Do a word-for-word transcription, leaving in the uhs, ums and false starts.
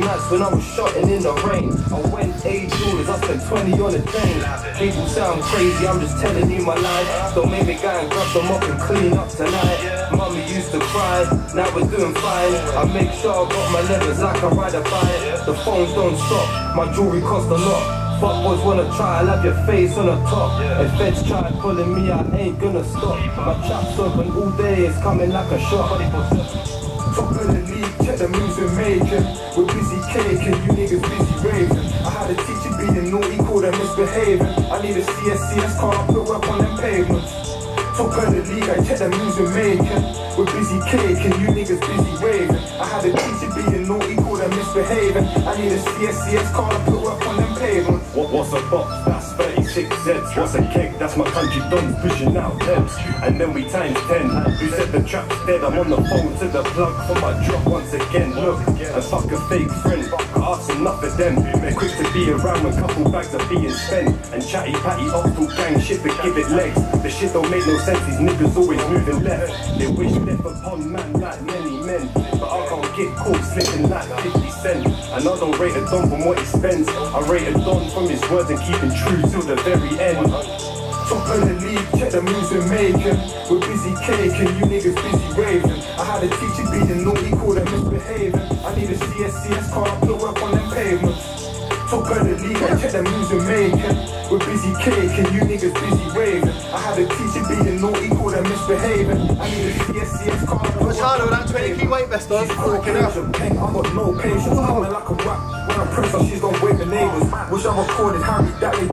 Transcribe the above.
nights when I was shotting in the rain. I went eight jewelers, I spent twenty on a chain. People say I'm crazy, I'm just telling you my life. Don't make me go and grab them up and clean up tonight. Mummy used to cry, now we're doing fine. I make sure I got my levers like I ride a bike. The phones don't stop, my jewelry cost a lot. Fuck boys wanna try, I'll have your face on the top. If feds try pulling me, I ain't gonna stop. My trap's open all day, it's coming like a shot. Top of the league, check the moves we're making. We're busy caking, you niggas busy raving. I had a teacher being naughty, called her misbehaving. I need a C S C S car, I put work on them pavements. Top of the league, I check the moves we're making. We're busy caking, you niggas busy raving. I had a teacher being naughty, called her misbehaving. I need a C S C S car, I put work on them pavements. What, what's a box? That's thirty-six Z's. What's a keg? That's my country dons pushing out heads. And then we times ten. Who said the trap's dead? I'm on the phone to the plug for my drop once again. Look, and fuck a fake friend. I ask enough of them. They're quick to be around when couple bags are being spent. And chatty patty optal gang shit but give it legs. The shit don't make no sense, these niggas always moving left. They wish death upon man like many men. But I can't get caught slipping like fifty cent. And I don't rate a don from what he spends. I rate a don from his words and keeping true till the very end. Top of the league, check the moves we're making. We're busy caking, you niggas busy raving. I had a teacher being naughty, called her misbehaving. I need a C S C S car, I put work on them pavements. Top of the league, I check the moves we're making. We're busy caking, you niggas busy raving. I had a teacher being naughty, called her misbehaving. I need a C S C S car, I put work on them that twenty key weight vest on. Walking out, I got no patience, coming like a rap. When I press her, she's gonna wake the neighbours. Wish I recorded Harry that way.